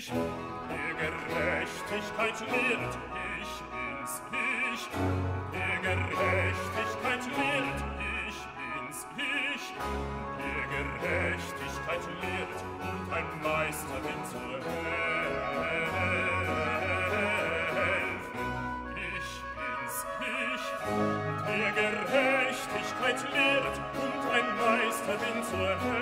der Gerechtigkeit lehrt, ich bin's, ich. Der Gerechtigkeit lehrt, ich bin's, ich. Der Gerechtigkeit lehrt, und ein Meister bin zu helfen. Ich bin's, ich. Der Gerechtigkeit lehrt, und ein Meister bin zu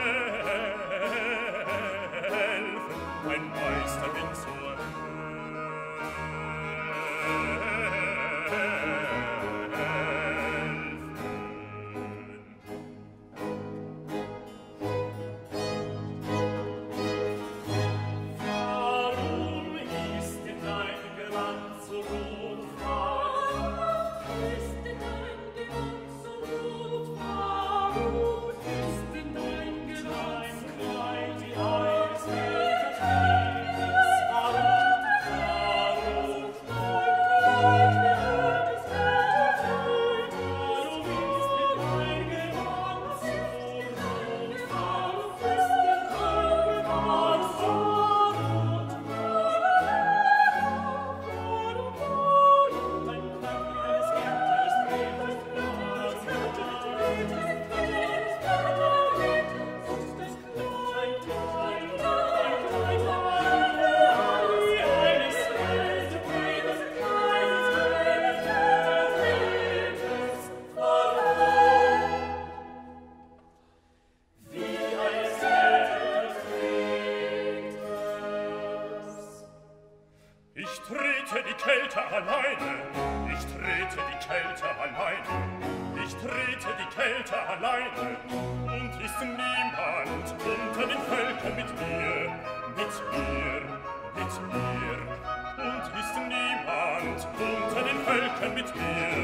helfen. Ein Meister bin zu helfen. Warum ist denn dein Gewand so rotfarben? Ist denn dein Gewand so rotfarben? Ist denn dein Gewand Kleid wie eines Mädchens? Warum, warum, Kleid wie eines Mädchens? Warum ist denn dein Gewand so rotfarben? Ist denn dein Gewand so Ich trete die Kälte alleine, ich trete die Kälte alleine, ich trete die Kälte alleine, und ist niemand unter den Völkern mit mir, mit mir, mit mir, und ist niemand unter den Völkern mit mir.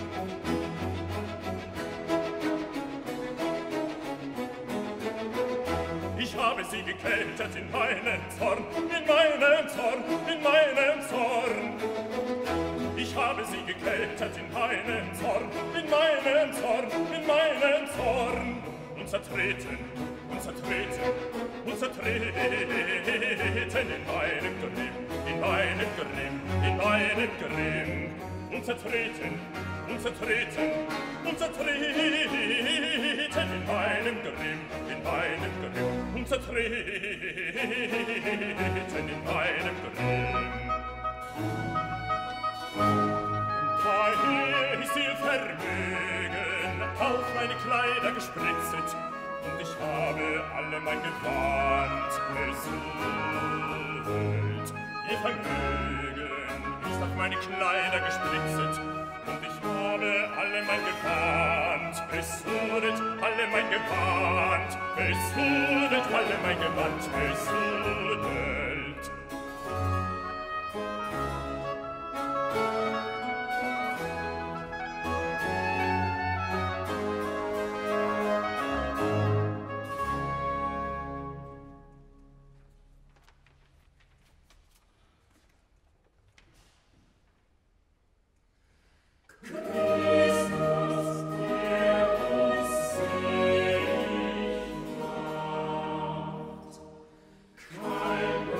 Ich habe sie gekältet in meinen Zorn, in meinen Zorn, in meinen Zorn. Ich habe sie gekältet in meinen Zorn, in meinen Zorn, in meinen Zorn. Und zertreten, und zertreten, und zertreten in meinem Grimm, in meinem Grimm, in meinem Grimm. Und zertreten, und zertreten, und zertreten in meinem Grimm, in meinem Grimm. Und zertreten in meinem Grimm. Daher ist ihr Vermögen auf meine Kleider gespritzet, und ich habe alle mein Gewand besudelt. Ihr Vermögen ist auf meine Kleider gespritzet, und ich habe alle mein Gewand besudelt, alle mein Gewand besudelt, alle mein Gewand besudelt. Kein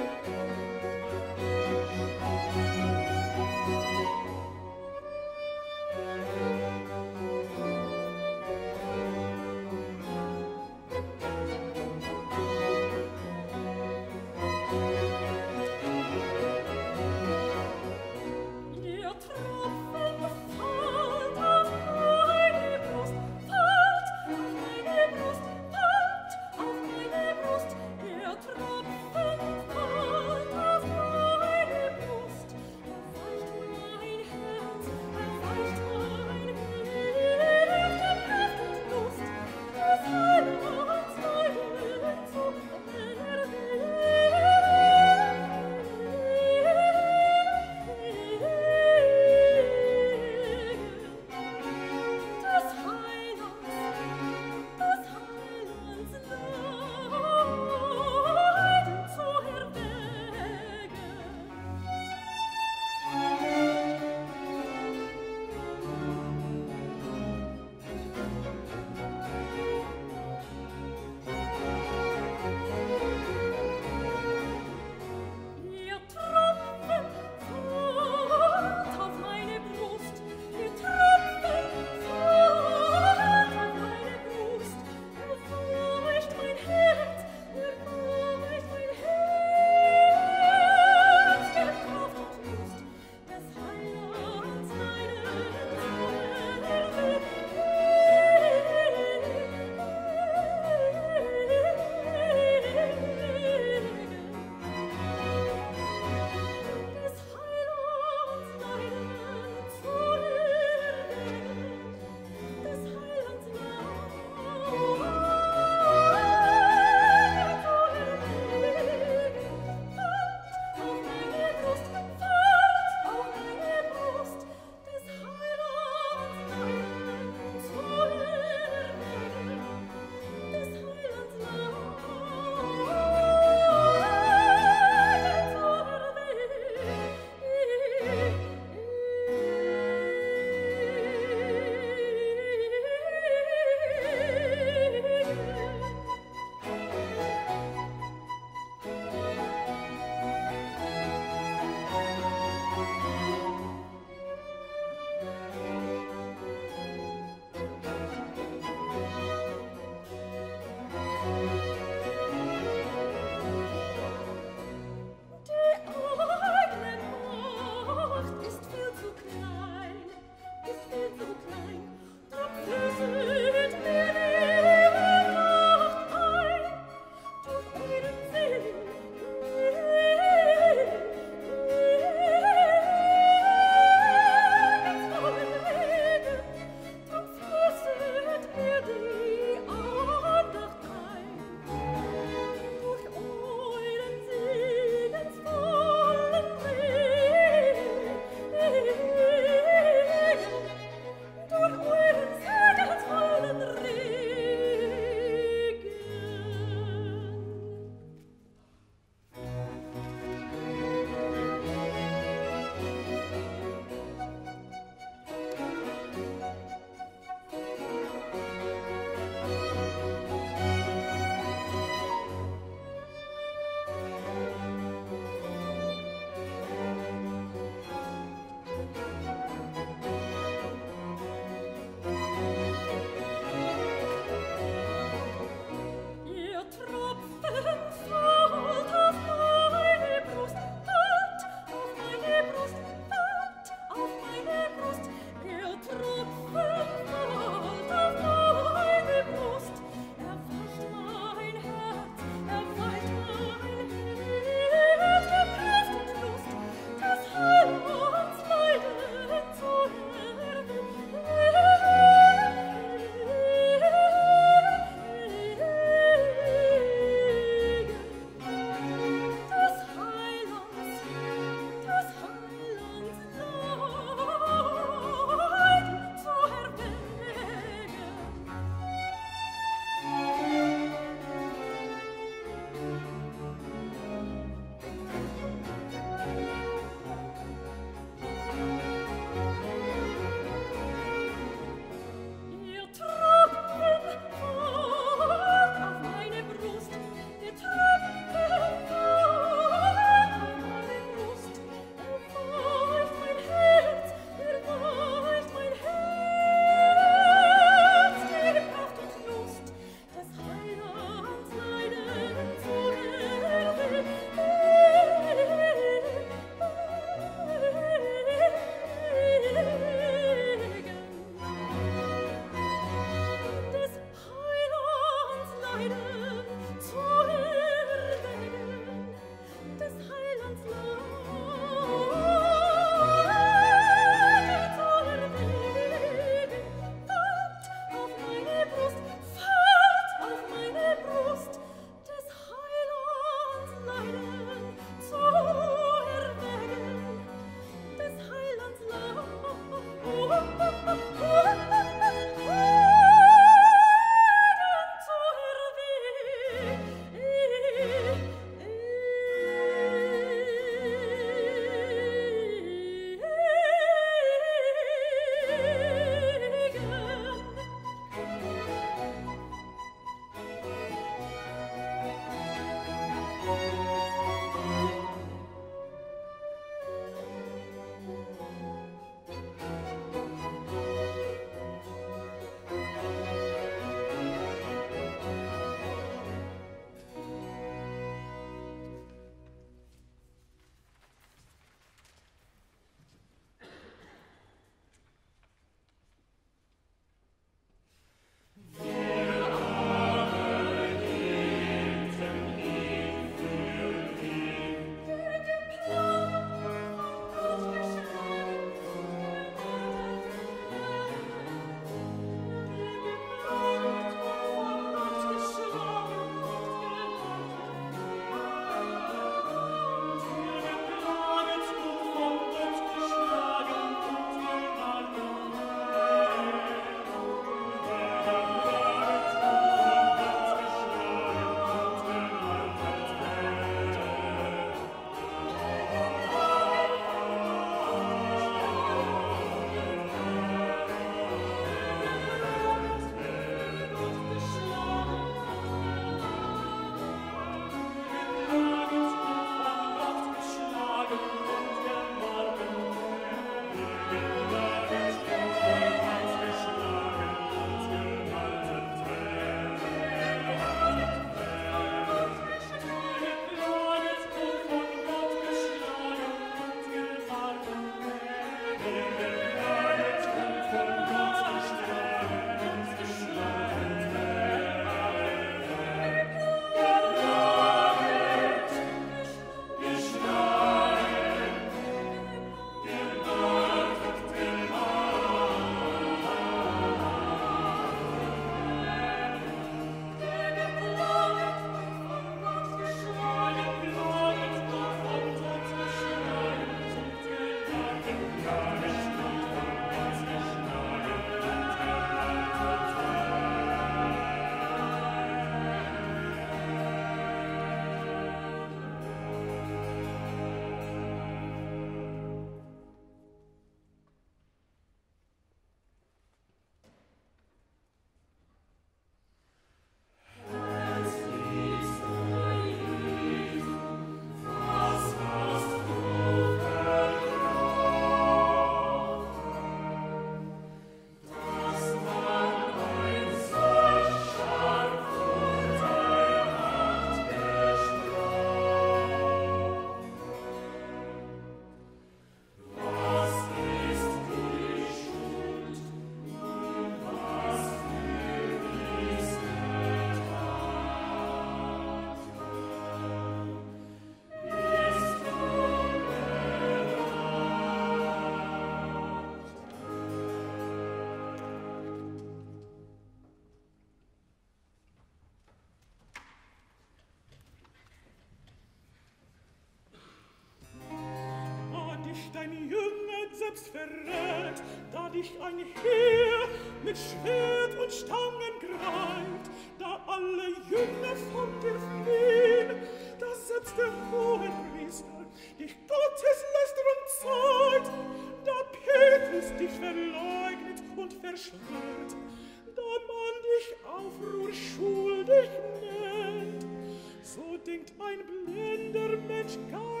Dein Jünger selbst verrät, da dich ein Heer mit Schwert und Stangen greift, da alle Jünger von dir fliehen, da selbst der Hohenpriester dich Gotteslästerung zeigt, da Petrus dich verleugnet und verschwört, da man dich Aufruhr schuldig nennt, so denkt ein blinder Mensch gar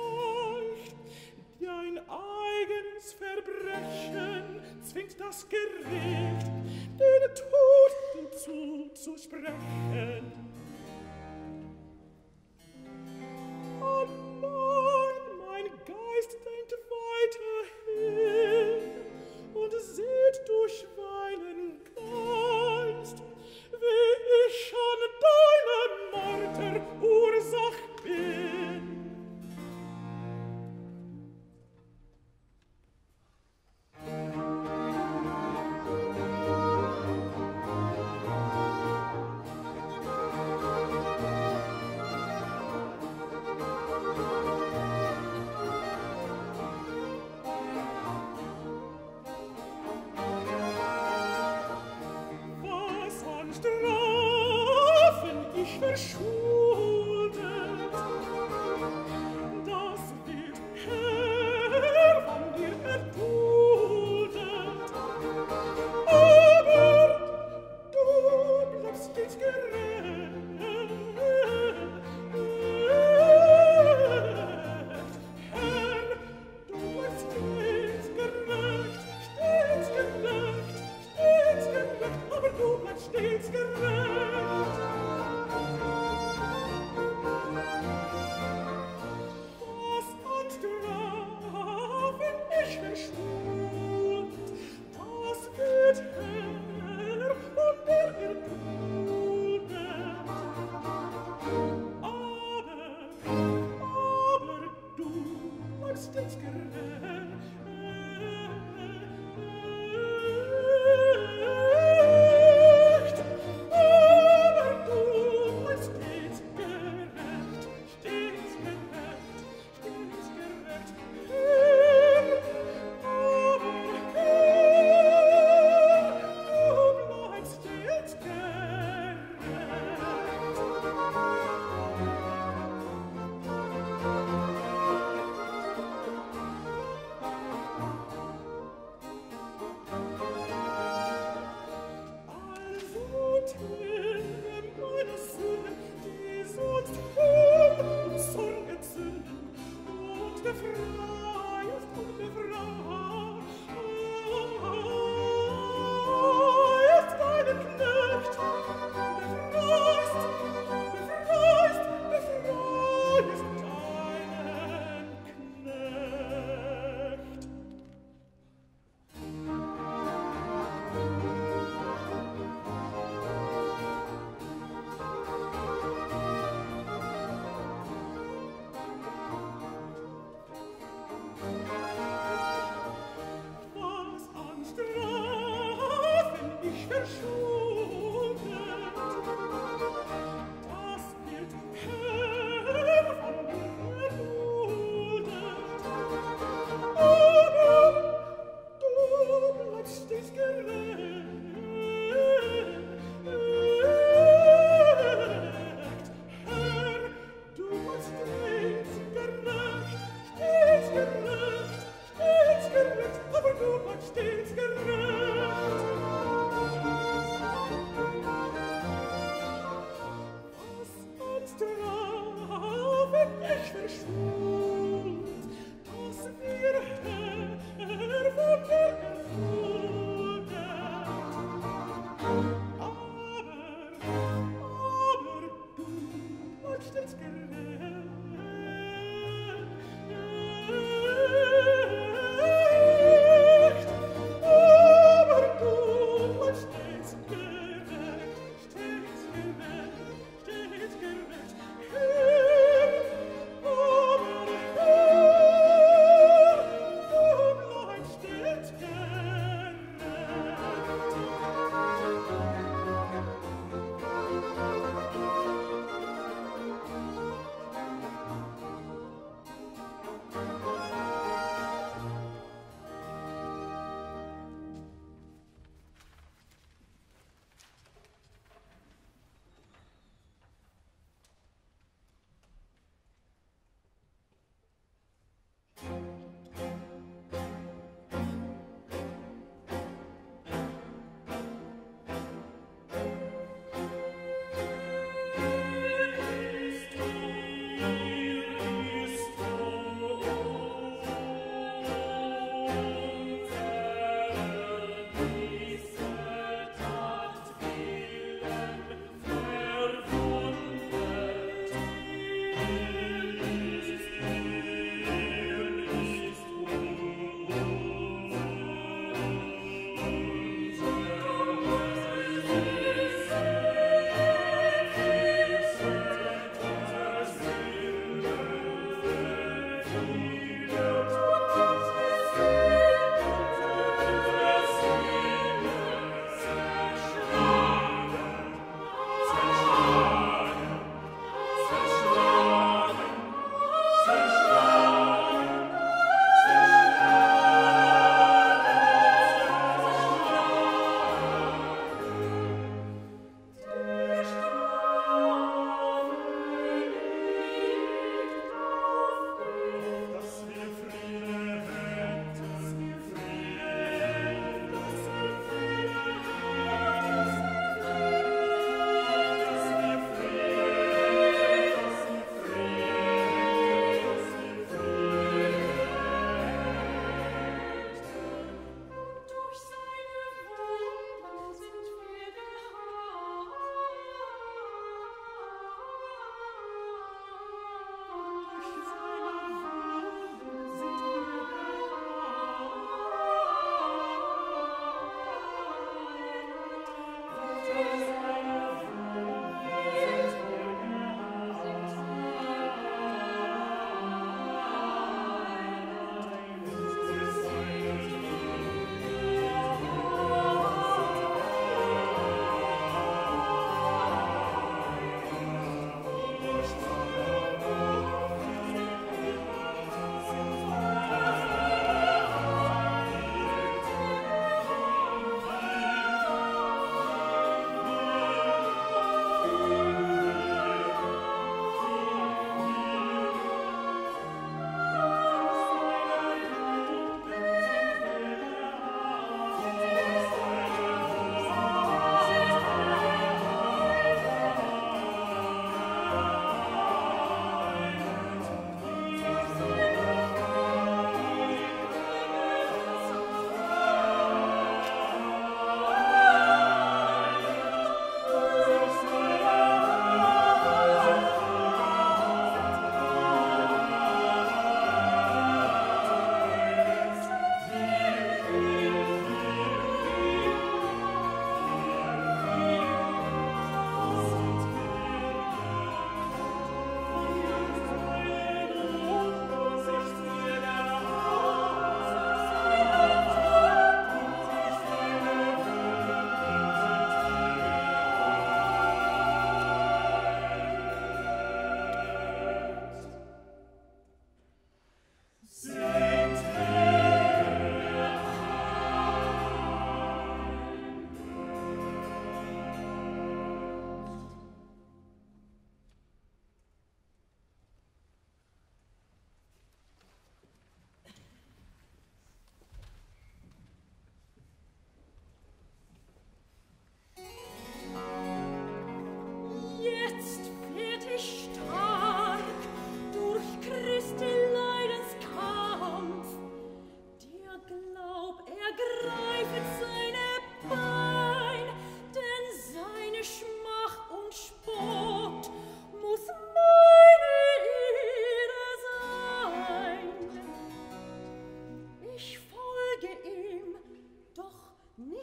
leicht, dein eigenes Verbrechen zwingt das Gericht, den Tod zuzusprechen. Oh nein, mein Geist denkt weiterhin und sieht durchweilen Geist, wie ich an deinem Marter Ursach bin.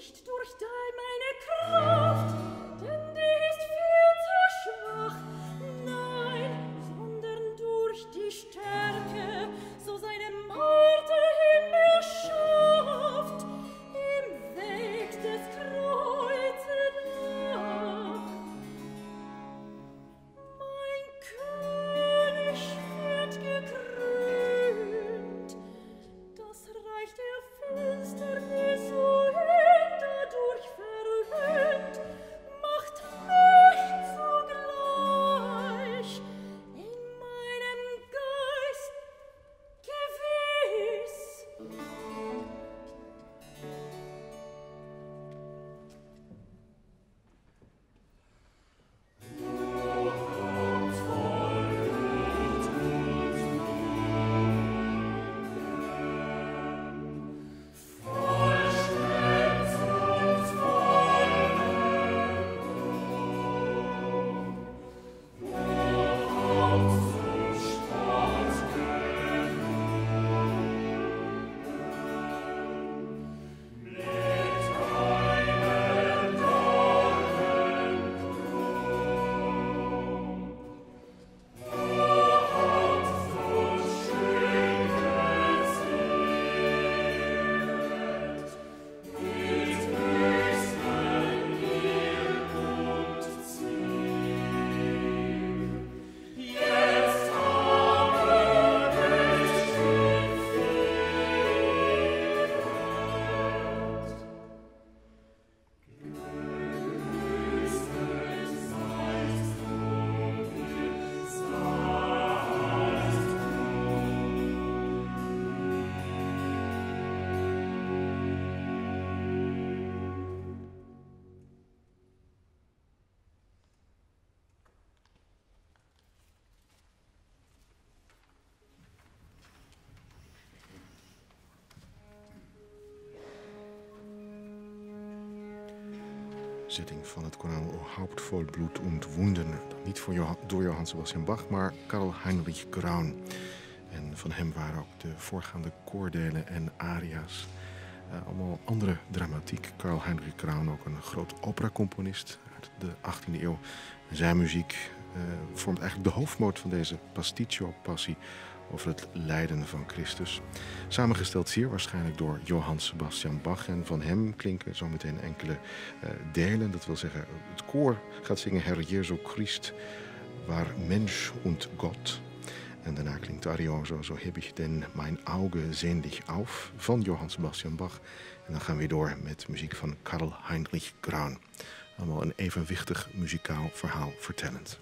nicht durch meine Kraft, denn die ist viel zu schwach. Nein, sondern durch die Stärke, so seine Marte Himmel schafft, im Weg des Kreuzes nach. Mein König wird gekrönt, das Reich der Finsternis so dadurch verhöhnt, macht mich zugleich in meinem Geist gewiss. Zitting van het koraal O Haupt voll Blut und Wunden. Niet door Johann Sebastian Bach, maar Karl Heinrich Graun. En van hem waren ook de voorgaande koordelen en aria's. Allemaal andere dramatiek. Karl Heinrich Graun, ook een groot operacomponist uit de 18e eeuw. En zijn muziek vormt eigenlijk de hoofdmoot van deze pasticcio-passie over het lijden van Christus. Samengesteld zeer waarschijnlijk door Johann Sebastian Bach. En van hem klinken zometeen enkele delen. Dat wil zeggen, het koor gaat zingen Herr Jesu Christ, war Mensch und Gott. En daarna klinkt Arioso, zo heb ich denn mein Auge sehn dich auf, van Johann Sebastian Bach. En dan gaan we door met muziek van Karl Heinrich Graun. Allemaal een evenwichtig muzikaal verhaal vertellend.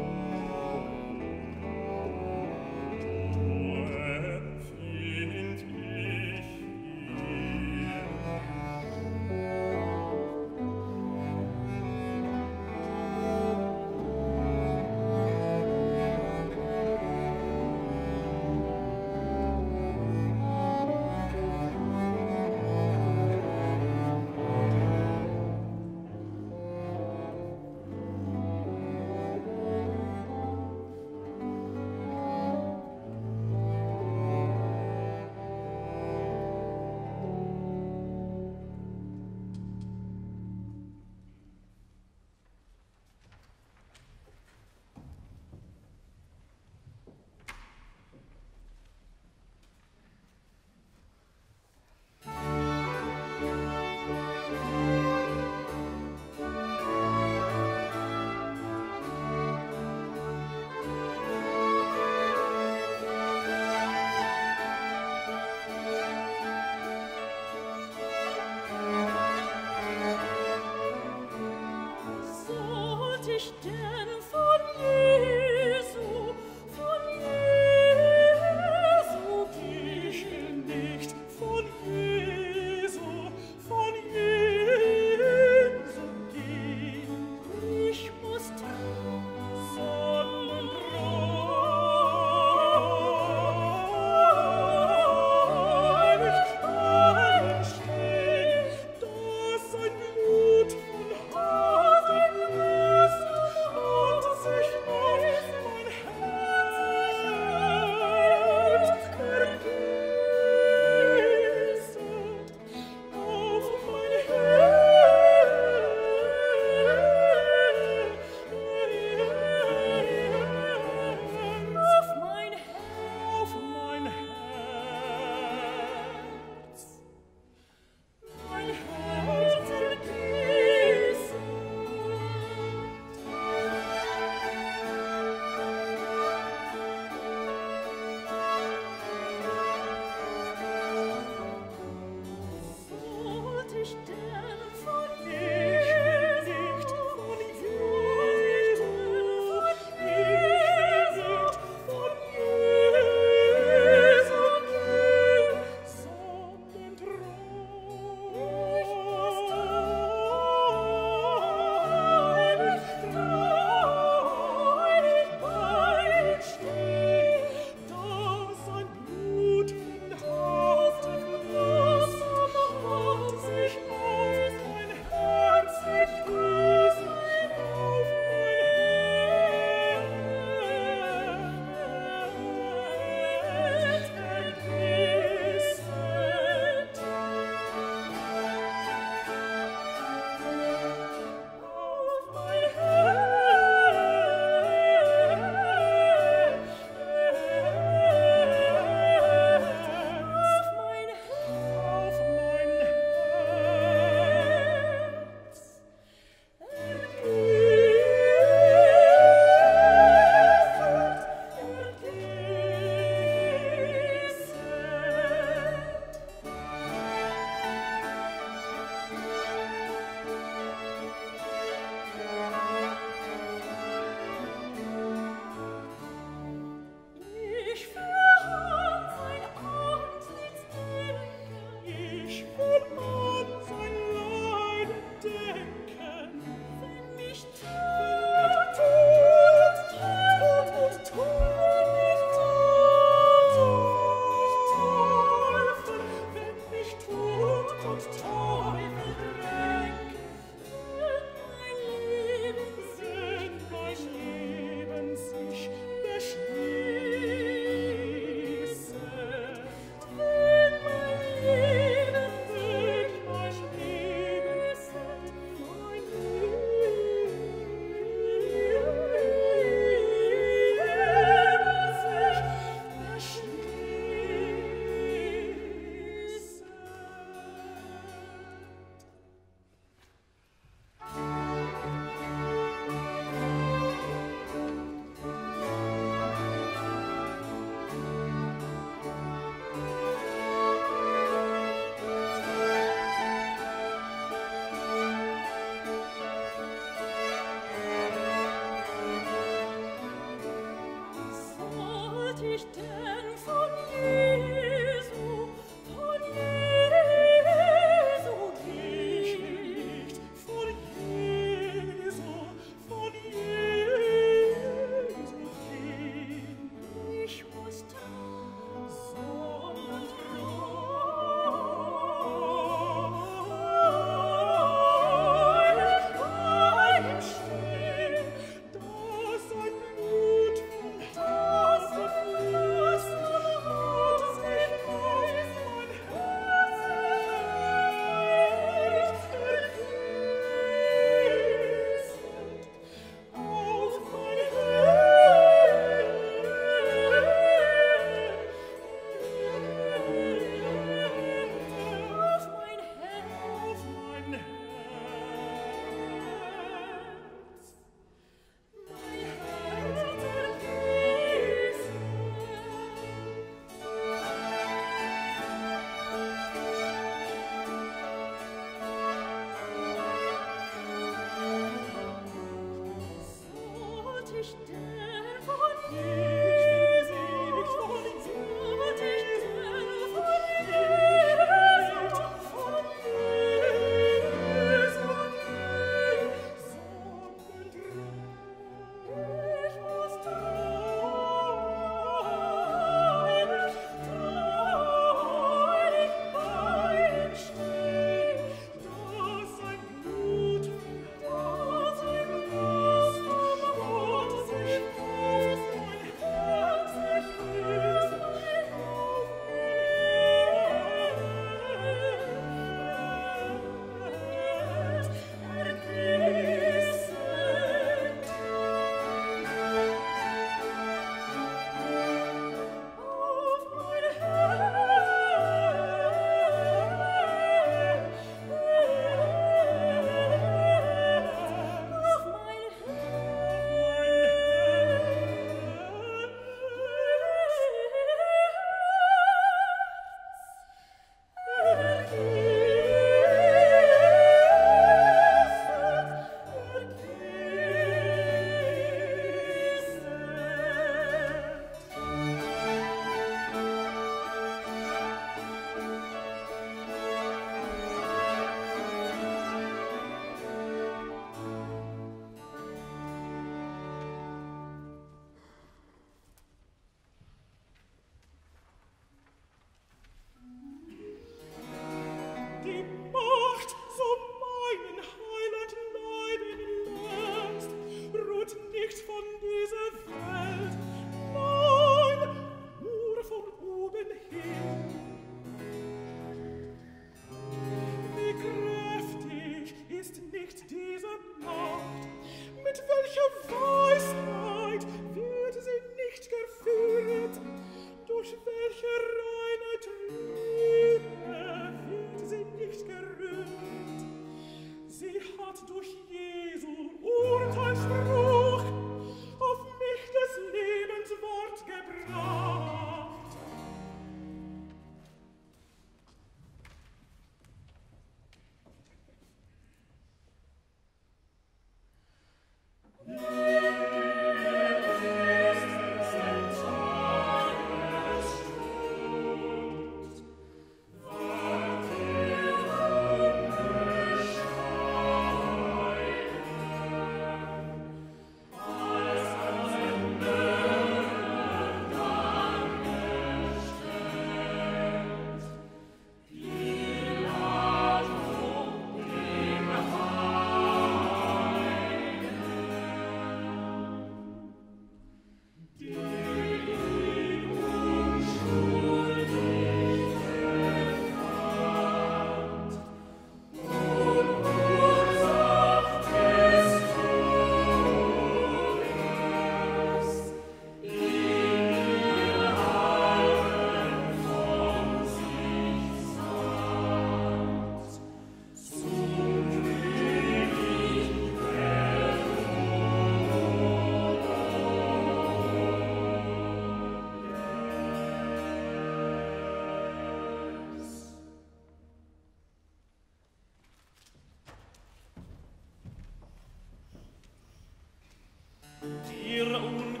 Dir ungerecht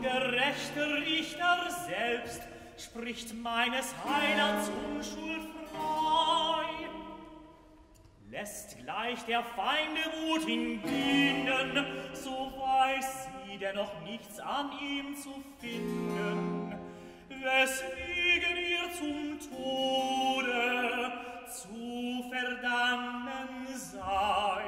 gerechter Richter selbst spricht meines Heilands Unschuld frei. Lässt gleich der Feinde Mut ihn binden, so weiß sie dennoch nichts an ihm zu finden, weswegen ihr zum Tode zu verdammen sei.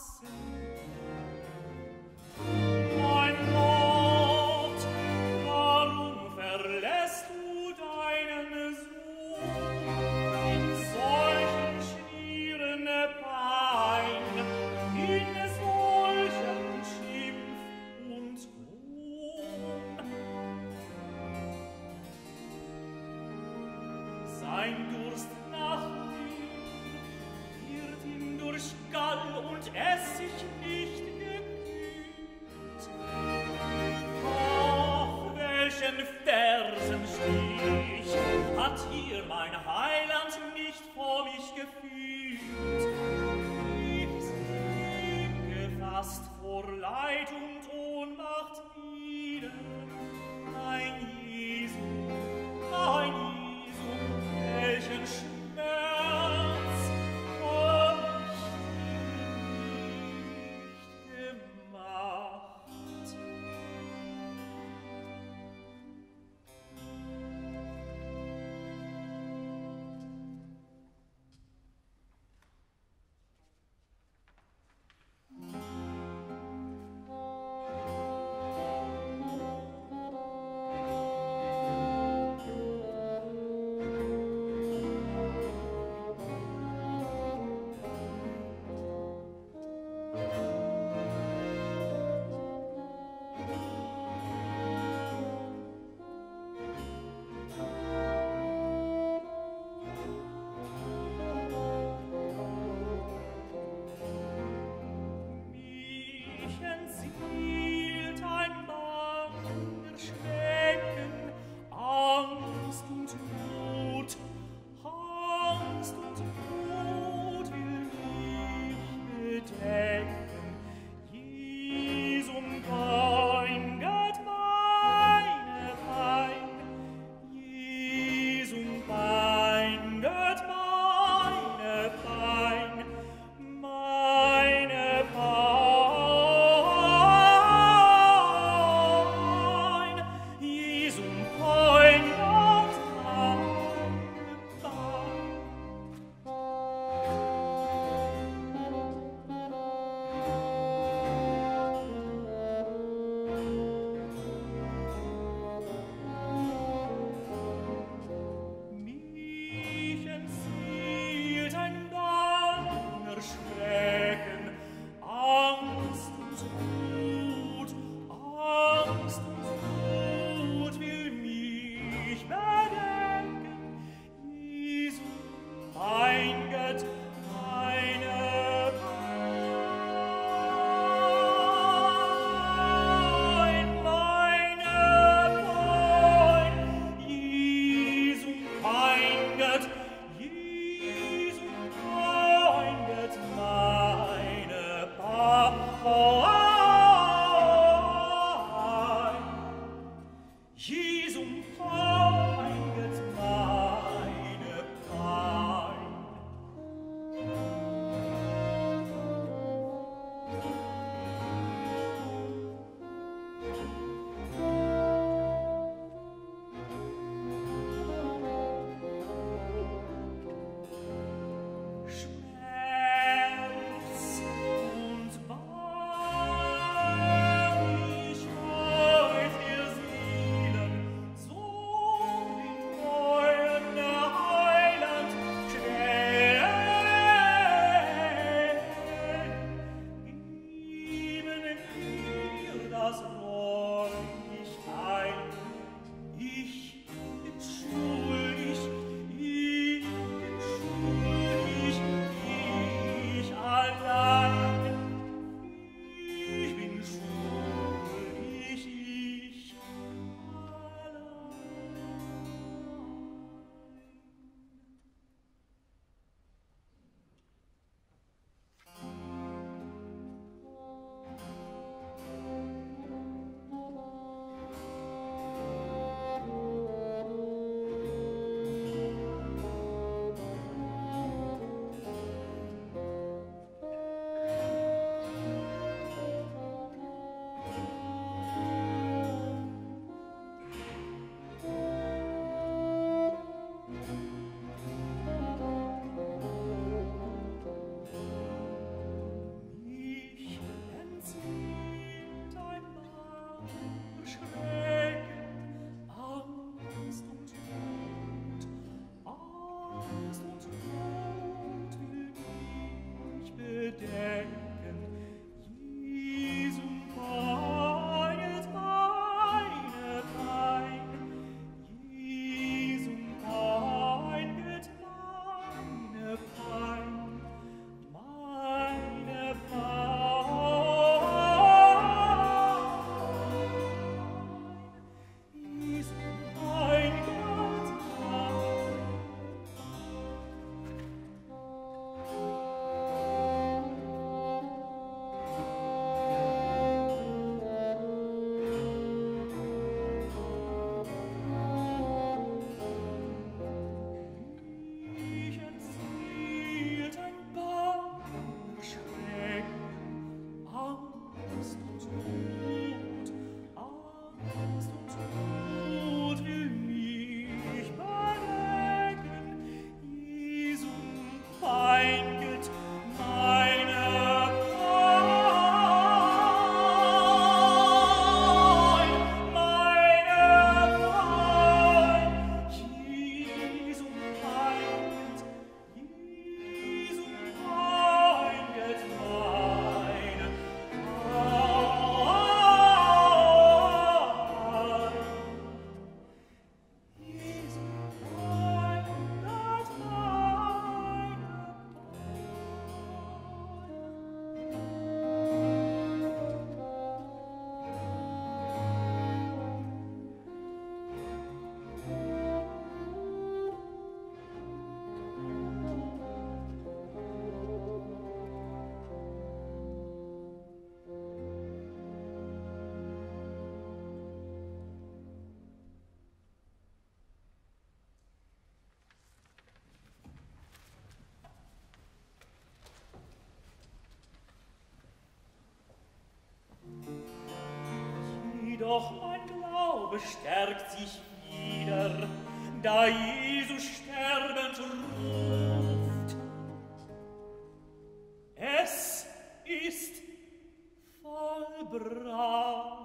Mein Gott, warum verlässt du deinen Sohn in solchen schweren Pein, in solchen Schimpf und Hohn? Sein Durst nach mir wird ihm durch Gall und Essig nicht gekühlt. Ach, welchen Fersenstich hat hier mein Heiland nicht vor mich gefühlt. Ich sinke fast vor Leid und Ohnmacht nieder. Mein Jesu, welchen Schmerz hab ich nicht gemacht. Mich entzielt ein banger Schrecken, Angst und Not. Angst und Not will mich bedecken. Jesum Pein, Gott meine Pein. Jesum Pein, Gott meine Pein. Meine Pein. Jesum Pein, Gott meine Pein. Doch mein Glaube stärkt sich wieder, da Jesus sterbend ruft. Es ist vollbracht.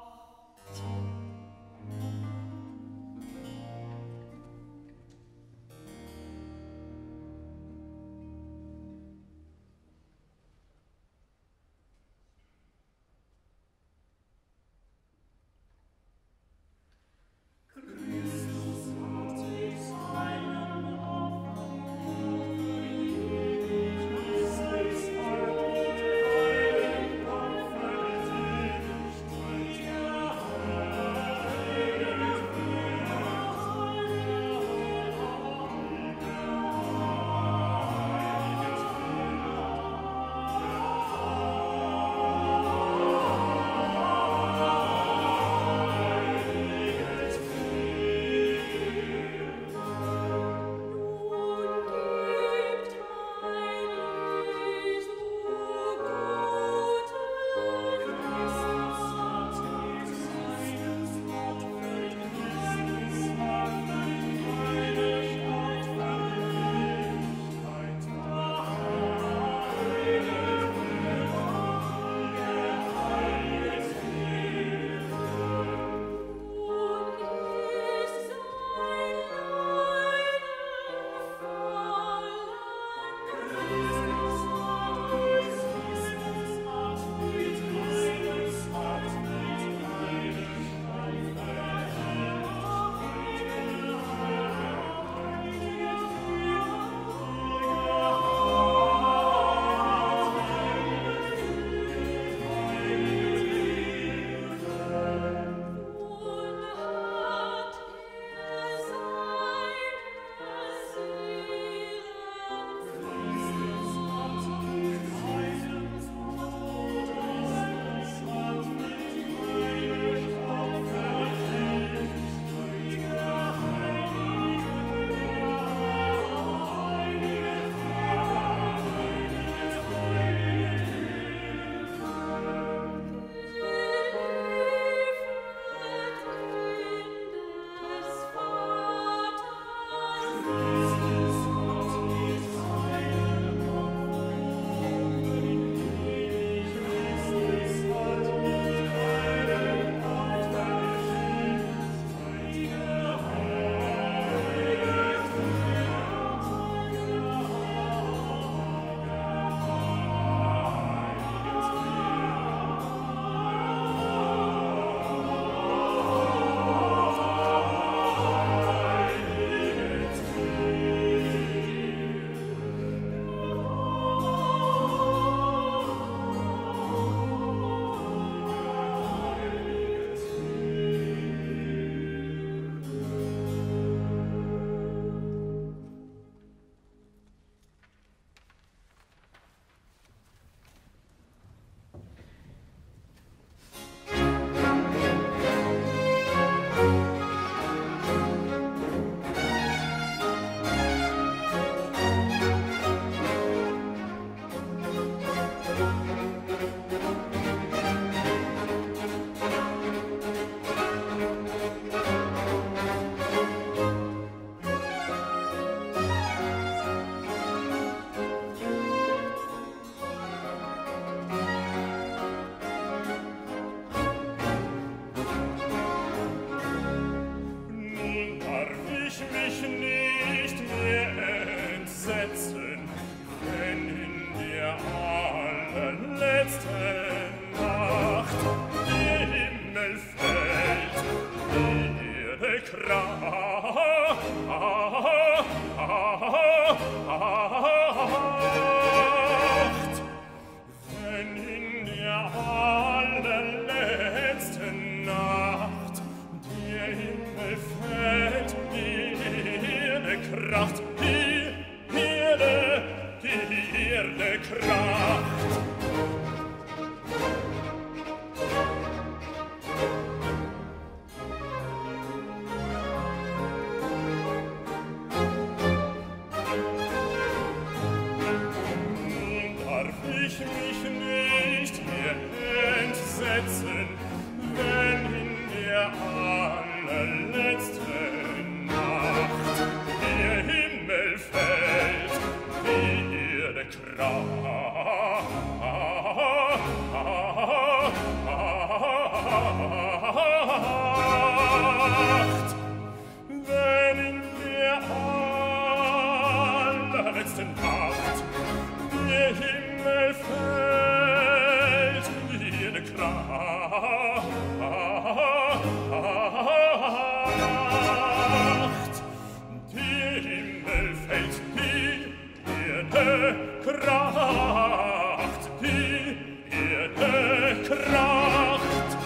Kracht.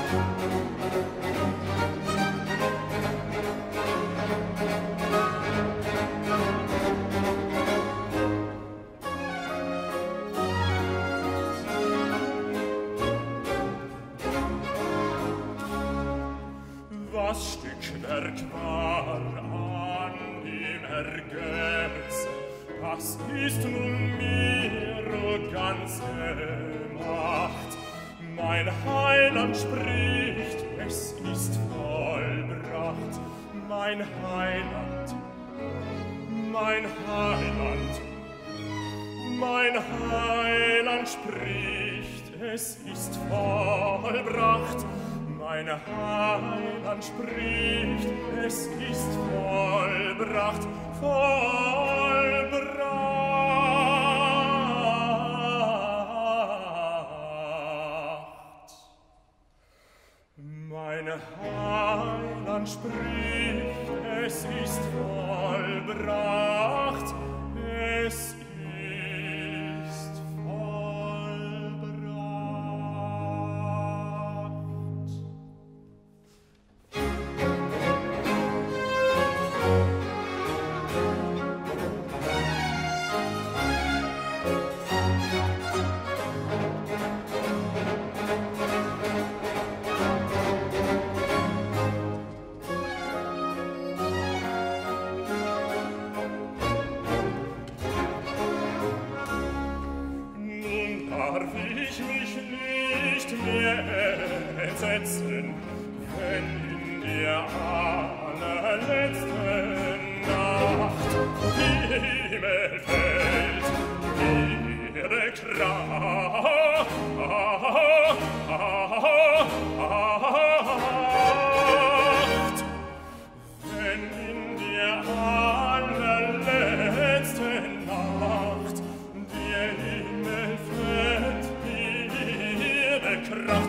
Was Stückwerk war an ihm ergötzt, das ist nun mir ganze Macht. Mein Heiland spricht, es ist vollbracht. Mein Heiland, mein Heiland, mein Heiland spricht, es ist vollbracht. Mein Heiland spricht, es ist vollbracht, vollbracht. Mein Heiland spricht, es ist vollbracht, es ist entsetzen, wenn in der allerletzten Nacht die Himmel fällt, ihre Kraft. Wenn in der allerletzten Nacht der Himmel fällt, ihre Kraft.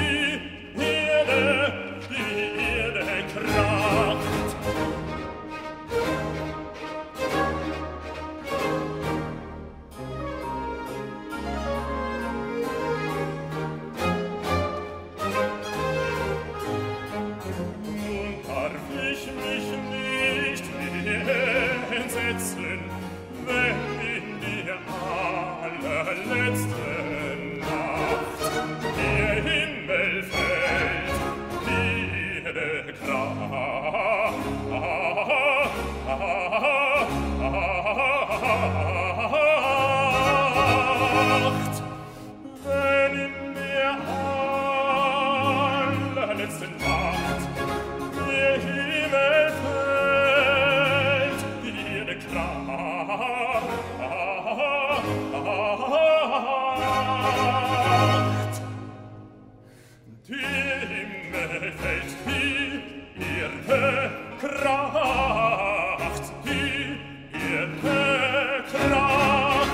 Wenn in der allerletzten Nacht der Himmel fällt, ihre Kraft. Wenn in der allerletzten Nacht der Himmel fällt, ihre Kraft. Der Himmel fällt, ihre Kraft, ihre Kraft.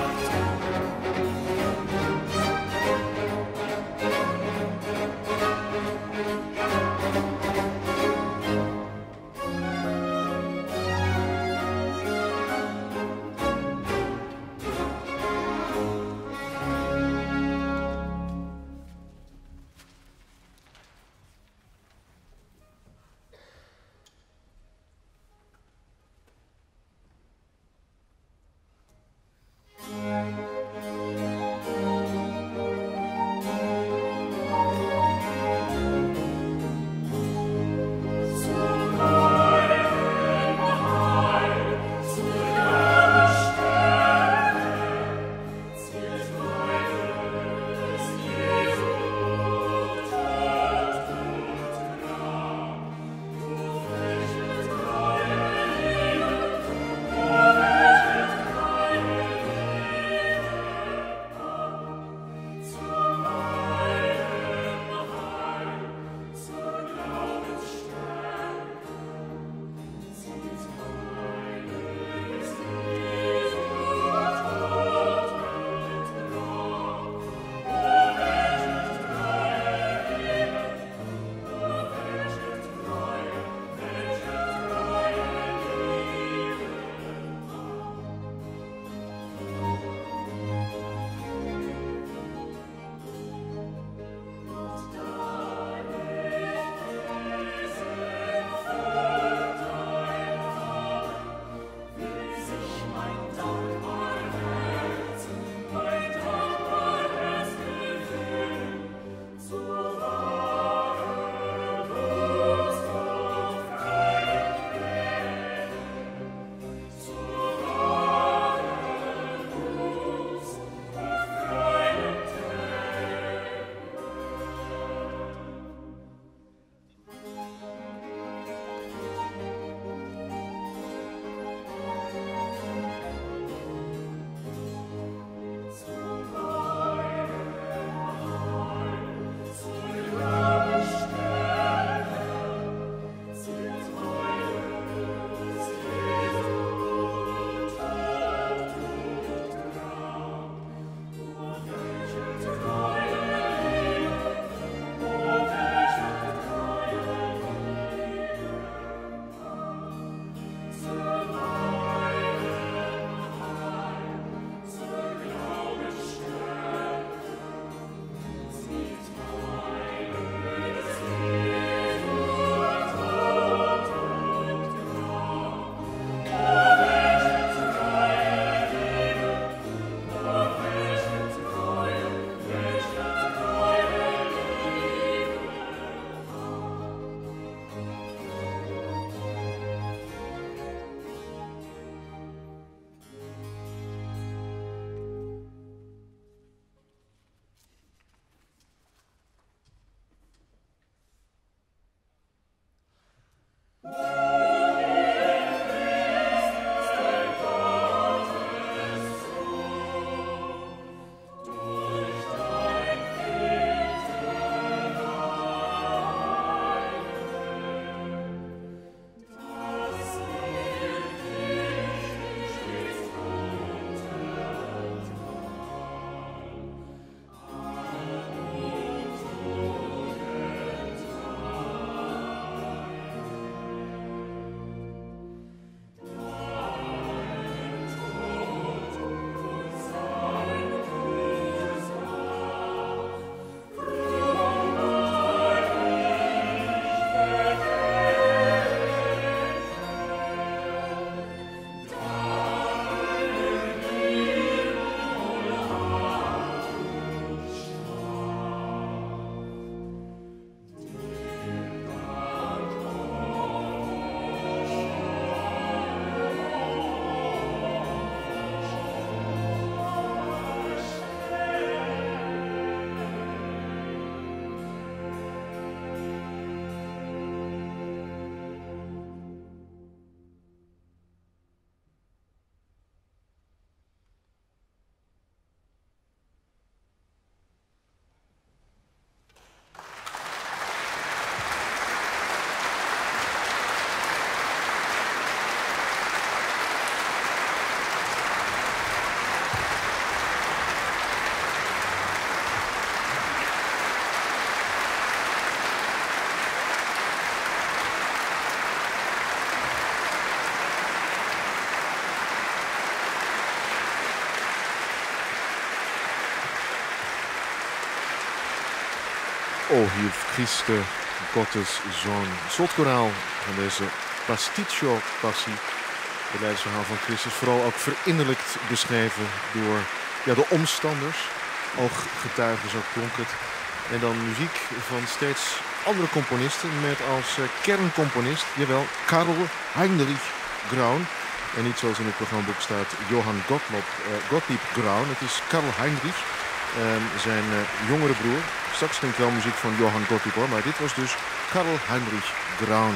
O hier Christe Gottes Zoon. Slotkoraal van deze Pasticcio-passie. Het leidersverhaal van Christus vooral ook verinnerlijkt beschreven door de omstanders. Ooggetuigen, zo klonk het. En dan muziek van steeds andere componisten met als kerncomponist, jawel, Karl Heinrich Graun. En niet zoals in het programmaboek staat Johann Gottlieb Graun. Het is Karl Heinrich, zijn jongere broer. Straks klinkt wel muziek van Johann Gottlieb hoor, maar dit was dus Karl Heinrich Graun.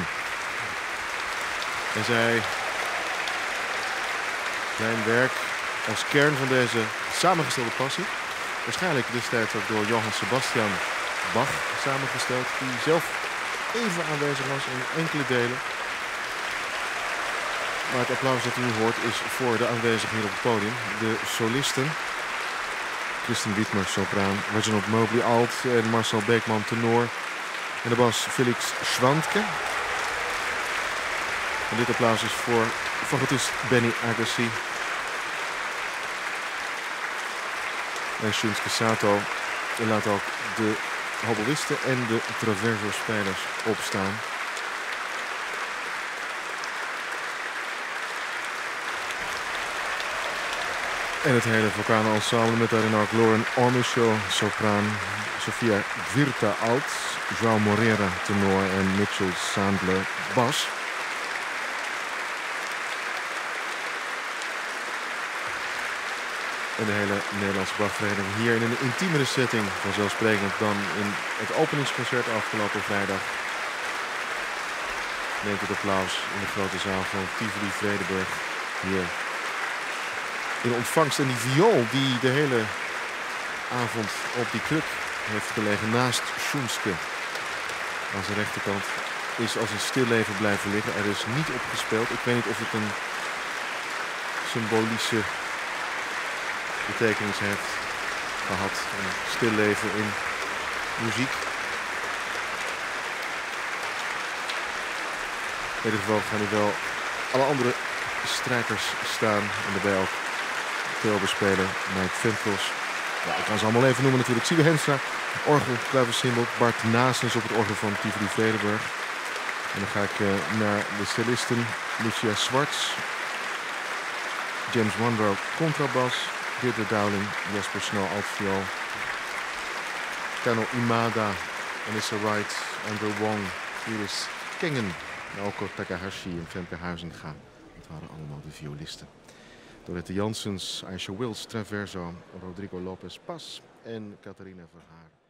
En zijn werk als kern van deze samengestelde passie, waarschijnlijk destijds ook door Johann Sebastian Bach samengesteld, die zelf even aanwezig was in enkele delen. Maar het applaus dat u nu hoort is voor de aanwezigen hier op het podium. De solisten, Kristen Wiedmer, sopraan, Reginald Mobley, alt en Marcel Beekman, tenor. En de bas Felix Schwantke. En dit applaus is voor fagotist Benny Agassi. En Shunsuke Sato laat ook de hoboïsten en de traverso-spelers opstaan. En het hele vocale ensemble met daarin ook Lauren Ormishaw, sopraan, Sofia Virta, alt, João Moreira, tenor en Mitchell Sandler, bas. En de hele Nederlandse Bachvereniging hier in een intiemere setting, vanzelfsprekend dan in het openingsconcert afgelopen vrijdag. Neemt het applaus in de grote zaal van Tivoli Vredenburg hier in ontvangst. En die viool die de hele avond op die kruk heeft gelegen naast Shunsuke aan zijn rechterkant, is als een stilleven blijven liggen. Er is niet op gespeeld. Ik weet niet of het een symbolische betekenis heeft gehad. Een stilleven in muziek. In ieder geval gaan er wel alle andere strijkers staan en daarbij ook veel bespelen. Mike Ventels. Ja, ik kan ze allemaal even noemen natuurlijk. Siebe Henstra, orgel, klaversymbol. Bart Naasens op het orgel van Tivoli Vredenburg. En dan ga ik naar de cellisten. Lucia Swartz, James Monroe, contrabas. Deirdre Dowling, Jasper Snow, altviool. Kano Imada, Anissa Wright, Andrew Wong, Iris Kengen, Naoko Takahashi en Femke Huizinga. Dat waren allemaal de violisten. Dorette Janssens, Aisha Wills, Traverso, Rodrigo Lopez Paz en Catharina Verhaar.